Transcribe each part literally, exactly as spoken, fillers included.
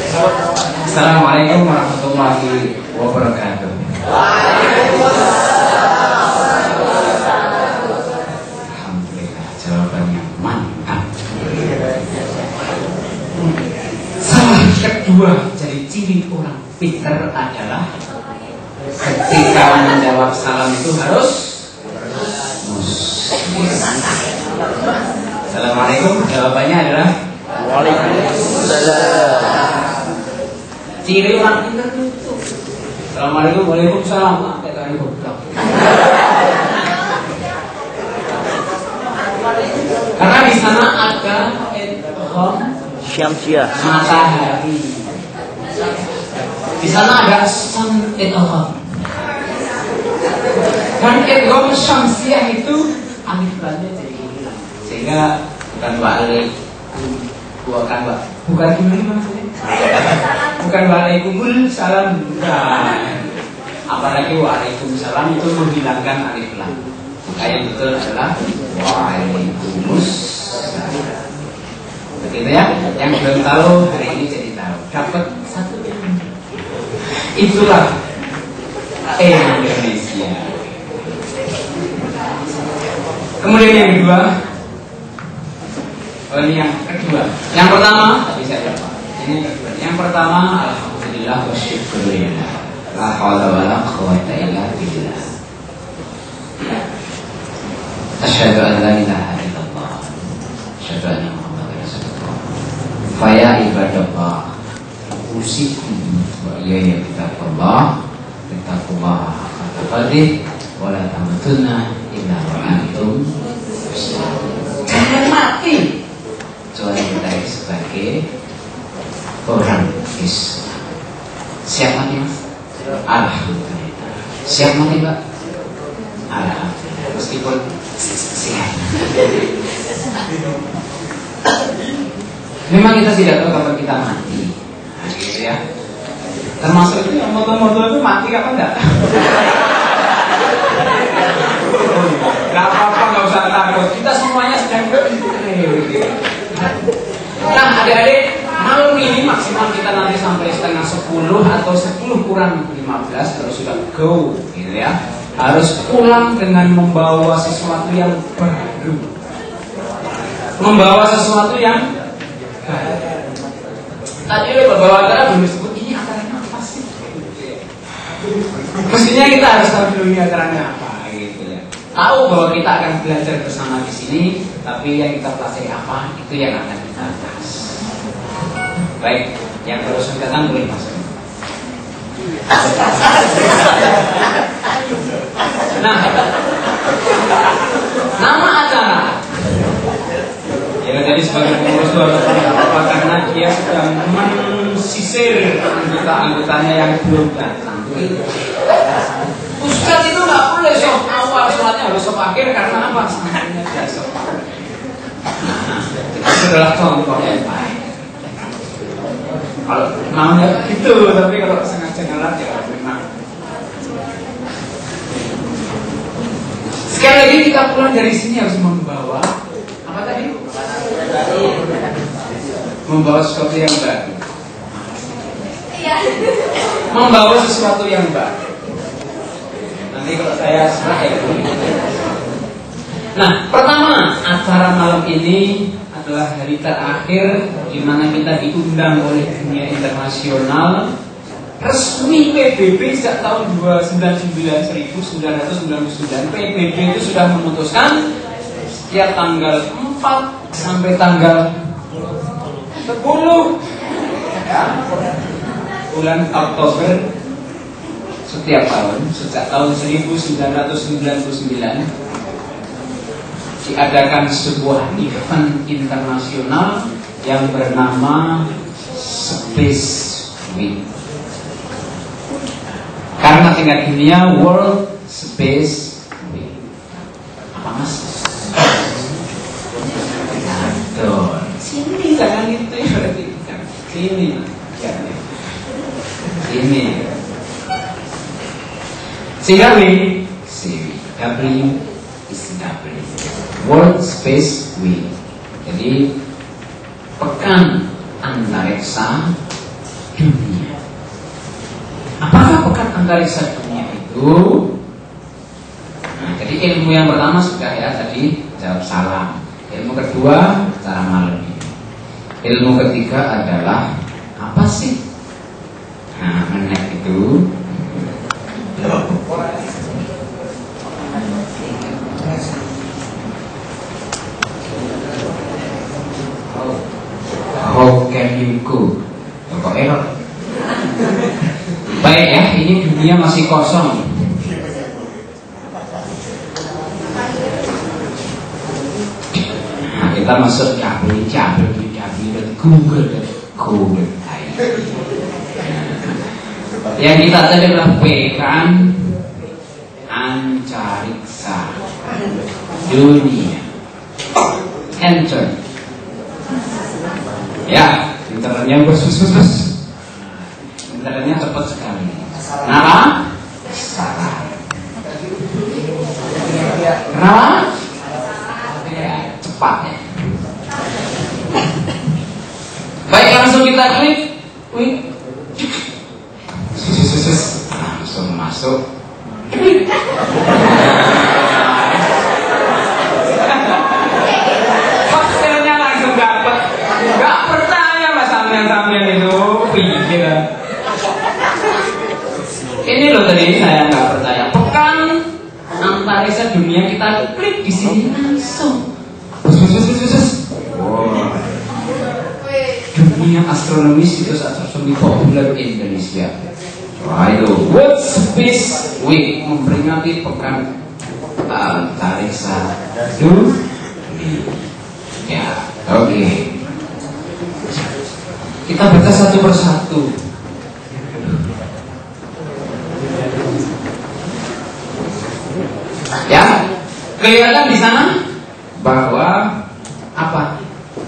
Assalamualaikum warahmatullahi wabarakatuh. Alhamdulillah, jawabannya mantap. Salah kedua jadi ciri orang pintar adalah ketika menjawab salam itu harus Assalamualaikum, jawabannya adalah Waalaikumsalam. Ciri orang pintar itu Assalamualaikum, waalaikumsalam. Karena di sana ada idgham Syamsiah. matahari. Di sana ada sun idgham. Dan idgham syamsiah itu alif lamnya jadi hilang. Sehingga bukan balik, bukan balik, bukan gimana maksudnya? Bukan waalaikumsalam, bukan. Apalagi waalaikumsalam itu menghilangkan alif lam. Maka yang betul adalah waalaikumsalam. Begitu ya? Yang belum tahu hari ini jadi tahu. Dapat satu ilmu. Itulah Indonesia. Kemudian yang kedua, oh ini yang kedua. Yang pertama, tapi saya lupa. Ini kedua. Yang pertama, alhamdulillah wa syukurillah. La haula wa la quwwata illa billah. Asyhadu an la ilaha illallah. Asyhadu anna Muhammadar Rasulullah. Fa ya ibadallah, usikum wa iyaya bittaqwallah. Bittaqwallah haqqa tuqatih wa la tamutunna illa wa antum muslimun. Jangan mati kecuali kita sebagai orang Islam. Siap mati mas? Alhamdulillah. Siap mati mbak? Alhamdulillah. Meskipun siap. Memang kita tidak tahu kapan kita mati. Nah, gitu ya. Termasuk itu yang motor-motor itu mati kapan enggak? Gak apa-apa, gak usah takut. Kita semuanya sedang berpikir. Nah, adik-adik, malam ini maksimal kita nanti sampai setengah sepuluh atau sepuluh kurang lima belas kalau sudah go, gitu ya. Harus pulang dengan membawa sesuatu yang baru. Membawa sesuatu yang baru. Tadi bawa acara belum disebut ini acaranya apa sih? Mestinya kita harus tahu dulu ini acaranya apa. Tahu bahwa kita akan belajar bersama di sini, tapi yang kita pelajari apa itu yang akan kita bahas. Baik, yang terus datang boleh masuk. Nah, nama acara. Ya tadi sebagai pengurus itu harus apa karena dia sedang mensisir anggota-anggotanya yang belum datang. Ustaz itu nggak boleh sok awal sholatnya harus sok akhir karena apa? Sangatnya tidak sok. Itu adalah contoh yang baik. Kalau mau ya gitu, tapi kalau sengaja ngalat ya memang. Sekali lagi kita pulang dari sini harus membawa apa tadi? Membawa sesuatu yang baru. Membawa sesuatu yang baru. Nanti kalau saya serah ya. Nah, pertama acara malam ini adalah hari terakhir di mana kita diundang oleh dunia internasional. Resmi P B B sejak tahun seribu sembilan ratus sembilan puluh sembilan P B B itu sudah memutuskan setiap tanggal empat sampai tanggal sepuluh ya, bulan Oktober setiap tahun sejak tahun seribu sembilan ratus sembilan puluh sembilan diadakan sebuah event internasional yang bernama Space Week. Karena tingkat dunia World Space Week. Apa mas? Aduh, sini jangan itu ya berarti sini, jangan sini. C W C W is W World Space Week. Jadi pekan antariksa dunia. Apakah pekan antariksa dunia itu? Nah, jadi ilmu yang pertama sudah ya tadi jawab salah. Ilmu kedua cara malam ini. Ilmu ketiga adalah apa sih? Nah, menek itu. How can you go? Kok error? Baik ya, ini dunia masih kosong. Nah, kita masuk cabul, cabul, cabul, Google, Google. Yang kita tadi adalah pekan antariksa dunia. Enter. Ya, internetnya bus-bus-bus. Internetnya cepat sekali. Kenapa? Salah. Kenapa? Ya, cepat ya. Baik, langsung kita klik. Wih. Sus, langsung masuk. Hasilnya langsung dapat. Gak percaya mas sampean-sampean itu pikir. Ini loh tadi saya nggak percaya. Pekan antariksa dunia kita klik di sini langsung. Wow. Dunia astronomi situs astronomi populer Indonesia. Wah itu World Space Week memperingati pekan antariksa dunia. Ya, oke. Okay. Kita baca satu persatu. Ya, kelihatan di sana bahwa apa?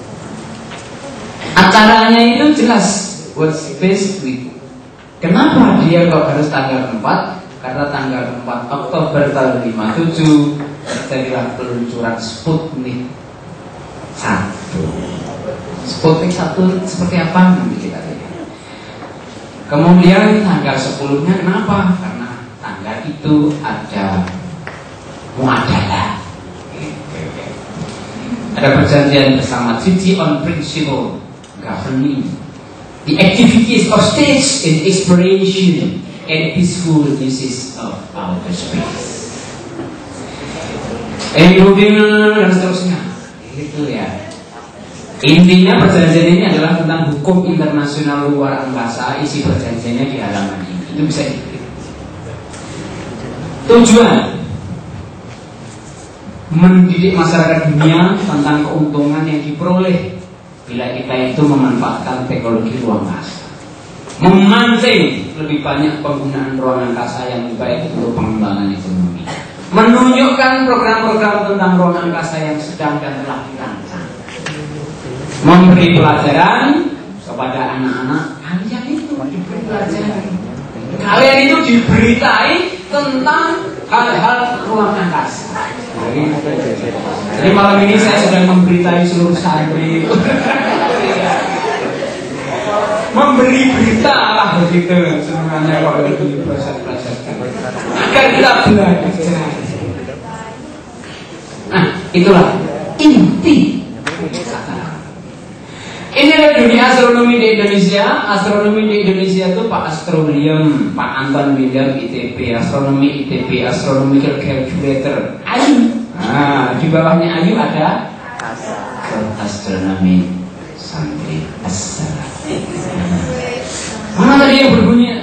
Acaranya itu jelas World Space Week. Kenapa dia kok harus tanggal empat? Karena tanggal empat Oktober tahun lima puluh tujuh terjadilah peluncuran Sputnik satu. Sputnik satu seperti apa nanti kita lihat. Kemudian tanggal sepuluhnya kenapa? Karena tanggal itu ada muadalah. Ada perjanjian bersama Treaty on Principle Governing the activities of states in exploration and peaceful uses of outer space. Kemudian dan seterusnya. Itu ya. Intinya perjanjian ini adalah tentang hukum internasional luar angkasa. Isi perjanjiannya di halaman ini. Itu bisa diklik. Tujuan mendidik masyarakat dunia tentang keuntungan yang diperoleh bila kita itu memanfaatkan teknologi ruang angkasa, memancing lebih banyak penggunaan ruang angkasa yang lebih baik untuk pengembangan ekonomi, menunjukkan program-program tentang ruang angkasa yang sedang dan telah dirancang, memberi pelajaran kepada anak-anak. Kalian itu diberi pelajaran, kalian itu diberitai tentang hal-hal ruang angkasa. Jadi malam ini saya sedang memberitai seluruh santri, memberi berita lah begitu semuanya kalau di proses-proses agar kita belajar. Nah, itulah inti. Ini adalah dunia astronomi di Indonesia. Astronomi di Indonesia itu Pak Astro William, Pak Anton William I T B, astronomi I T B, astronomical calculator. Ayu. Nah, di bawahnya Ayu ada astronomi santri asal. Mana tadi yang berbunyi